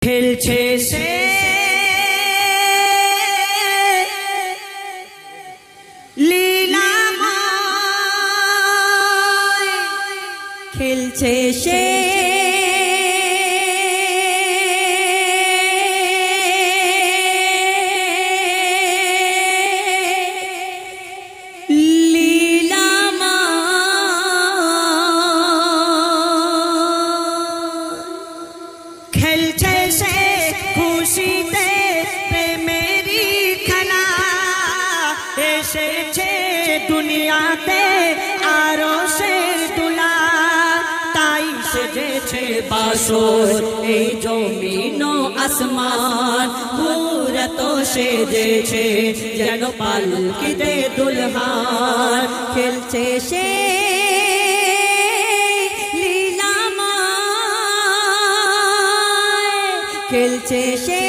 খেলছে সে লীলাময়, খেলছে সে খুশিতে প্রেমেরি খেলা এসেছে দুনিয়াতে আরশের দুলা, তাই সেজেছে বাসর এই জমিন ও আসমান, পুরা তো সেজেছে যেন পালকিতে দুলহান। খেলছে সে খেলছে সে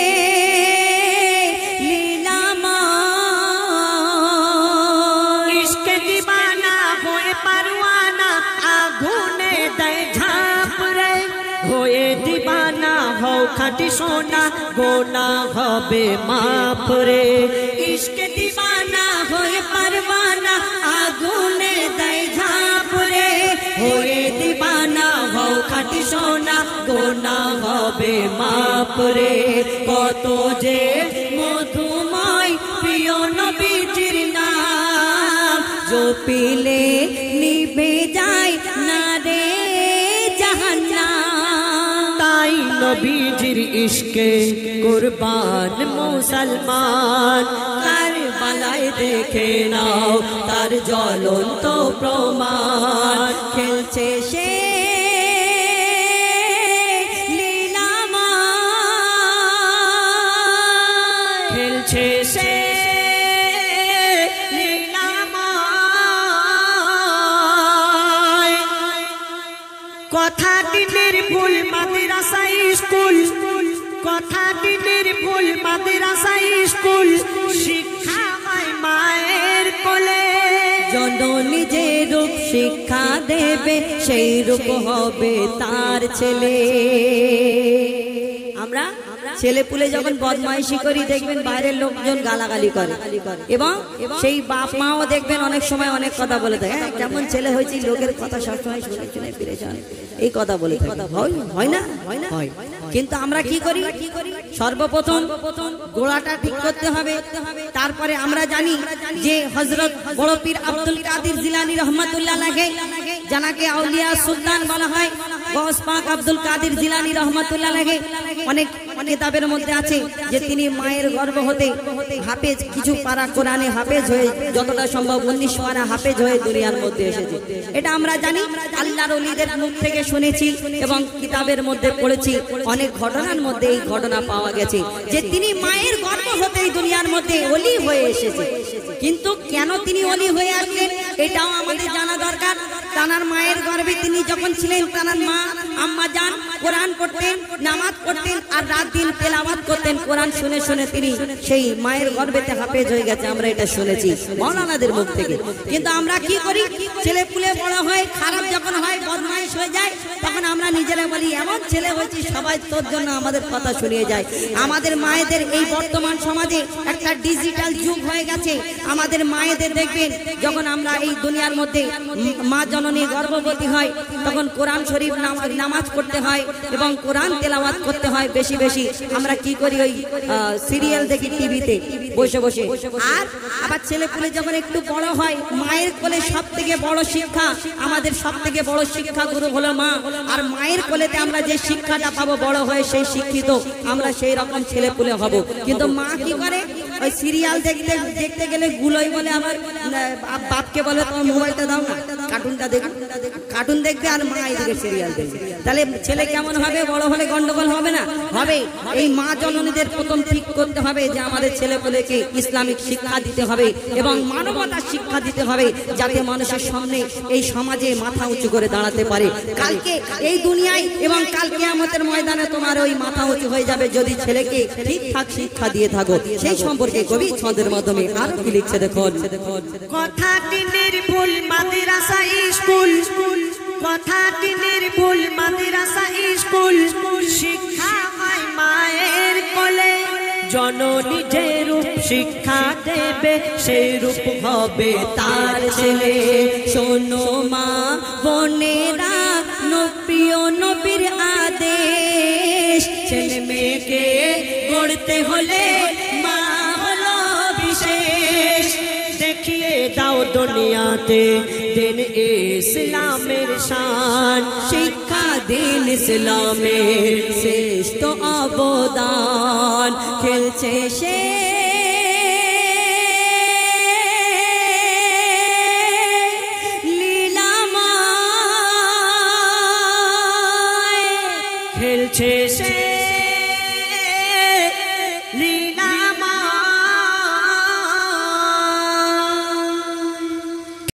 লীলাময়, ইশকে দিবানা হয়ে পারওয়ানা আগুনে দেয় ঝাঁপ রে, হয়ে দিবানা হও খাঁটি সোনা গোনা হবে মাপ রে। ইশকে দিবানা হয়ে পারওয়ানা আগুনে দেয় ঝাঁপ রে, হয়ে দিবানা হও খাঁটি সোনা গোনা হবে মাপ রে। কত যে মধুময় প্রিয় নবীজির নাম, জপিলে নিভে যায় না রে জাহান্নাম, তাই নবীজির ইশকে কুরবান মুসলমান। কারবালায় দেখে নাও তার জ্বলন্ত প্রমাণ। খেলছে সে খেলছে সে লীলাময়, কথা দিনের ভুল মাদ্রাসা স্কুল, কথা দিনের ভুল মাদ্রাসা স্কুল, শিক্ষা হয় মায়ের কোলে। জননী যে রূপ শিক্ষা দেবে সেই রূপ হবে তার ছেলে। আমরা ছেলে পুলে যখন বদমাইশি করি দেখবেন বাইরের লোকজন গালাগালি করে, এবং সেই বাপ মাও দেখবেন অনেক সময় অনেক কথা বলে থাকে, হ্যাঁ কেমন ছেলে হয়েছে, লোকের কথা সবসময় শুনে শুনে ফিরে যান, এই কথা বলে হয় না হয়। কিন্তু আমরা কি করি, সর্বপ্রথম গোড়াটা ঠিক করতে হবে। তারপরে আমরা জানি যে হযরত বড় পীর আব্দুল কাদের জিলানী রহমাতুল্লাহ আলাইহি, যাকে আউলিয়া সুলতান বলা হয়, গৌস পাক আব্দুল কাদের জিলানী রহমাতুল্লাহ আলাইহি, অনেক কিতাবের মধ্যে আছে যে তিনি মায়ের গর্ভ হতে হাফেজ, কিছু পারা কোরআনে হাফেজ হয়ে যতটা সম্ভব 19 পারা হাফেজ হয়ে দুনিয়ার মধ্যে এসেছে। এটা আমরা জানি, আল্লাহর ওলিদের মুখ থেকে শুনেছি এবং কিতাবের মধ্যে পড়েছি। অনেক ঘটনার মধ্যে এই ঘটনা পাওয়া গেছে যে তিনি মায়ের গর্ভ হতেই দুনিয়ার মধ্যে ওলি হয়ে এসেছে। কিন্তু কেন তিনি ওলি হয়ে আসলেন এটাও আমাদের জানা দরকার। তানার মায়ের গর্ভে তিনি যখন ছিলেন, তানার মা আম্মা জান কোরআন পড়তেন, নামাজ পড়তেন আর রাত দিন তেলাওয়াত করতেন। কোরআন শুনে শুনে তিনি সেই মায়ের গর্ভেতে হাফেজ হয়ে গেছে, আমরা এটা শুনেছি মাওলানাদের মুখ থেকে। কিন্তু আমরা কি করি, ছেলে পুলে বড় হয়, খারাপ যখন হয়, বদমাইশ হয়ে যায়, তখন আমরা নিজেরা বলি এমন ছেলে হয়েছি সবাই তোর জন্য আমাদের কথা শুনিয়ে যায়। আমাদের মায়েদের এই বর্তমান সমাজে একটা ডিজিটাল যুগ হয়ে গেছে। আমাদের মায়েদের দেখবেন যখন আমরা এই দুনিয়ার মধ্যে মা জননী গর্ভবতী হয়, তখন কোরআন শরীফ নামাজ পড়তে হয় এবং কোরআন তেলাওয়াত করতে হয় বেশি বেশি। আমরা কি করি, ওই সিরিয়াল দেখি টিভিতে বসে বসে। আর আবার ছেলে পুলে যখন একটু বড় হয়, মায়ের কোলে সব থেকে বড় শিক্ষা, আমাদের সব থেকে বড় শিক্ষা গুরু হলো মা। আর মায়ের কোলেতে আমরা যে শিক্ষাটা পাবো বড় হয়ে, সেই শিক্ষিত আমরা সেই রকম ছেলে পুলে হব। কিন্তু মা কি করে, ওই সিরিয়াল দেখতে দেখতে গেলে গুলোই বলে, আবার বাপকে বলে তোমার মোবাইলটা দাও না, কার্টুনটা দেখো, কার্টুন দেখবে আর মা এদিকে সিরিয়াল দেখবে। তাহলে ছেলে কেমন হবে, বড় হলে গন্ডগোল হবে না? হবে। এই মা জননীদের প্রথম ঠিক করতে হবে যে আমাদের ছেলেপুলেকে ইসলামিক শিক্ষা দিতে হবে এবং মানবতার শিক্ষা দিতে হবে, যাতে মানুষের সামনে এই সমাজে মাথা উঁচু করে দাঁড়াতে পারে। কালকে এই দুনিয়ায় এবং কাল কিয়ামতের ময়দানে তোমার ওই মাথা উঁচু হয়ে যাবে যদি ছেলেকে ঠিকঠাক শিক্ষা দিয়ে থাকো। সেই সম্পর্কে কবি ছন্দের মাধ্যমে আরো কি লিখছে দেখুন। কথা দিনের ভুল মাদ্রাসা স্কুল, কথা দিনের ভুল মাদ্রাসা স্কুল, শিক্ষা হয় জননী যে রূপ শিক্ষা দেবে সেই রূপ হবে তার ছেলে। শোনো মা বোনেরা, প্রিয় নবীর আদেশ, ছেলে মেয়েকে গড়তে হলে মা হলো বিশেষ। দেখিয়ে দাও দুনিয়াতে দিন ইসলামের শান, শিক্ষা দিন ইসলামের শ্রেষ্ঠ অবদান। খেলছে সে খেলছে সে